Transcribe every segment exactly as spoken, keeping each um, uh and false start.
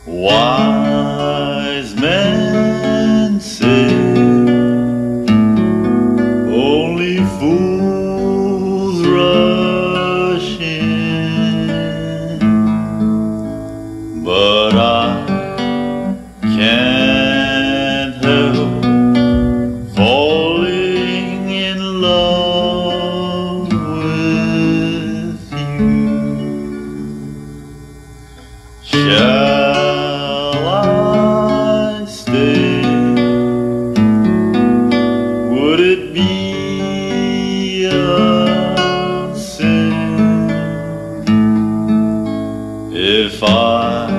Wise men say only fools rush in, but I can't help falling in love with you. Shall I stay? Would it be a sin if I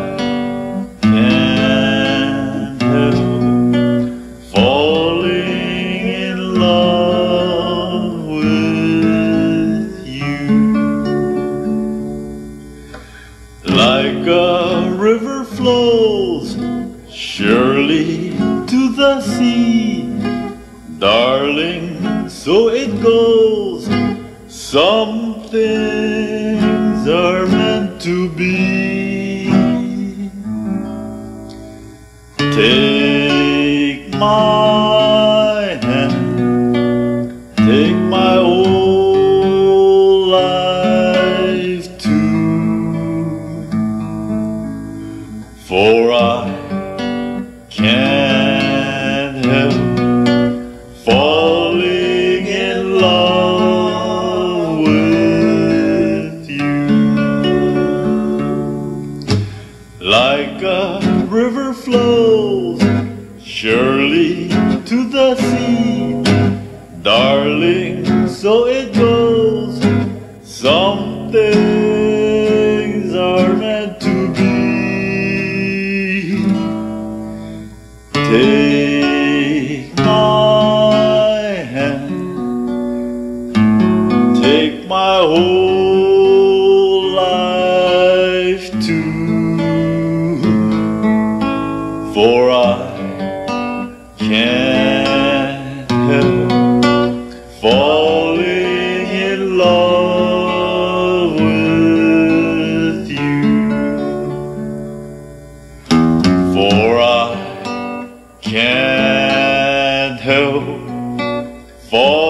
can't help falling in love with you? Like a river flows surely to the sea, darling, so it goes. Some things are meant to be. Take my hand, take my whole life too, for I can't help falling in love with you. Like a river flows surely to the sea, darling, so it goes. Some things are meant to be. Take my hand, take my whole life too, for I can't help falling in love with you, for I can't help falling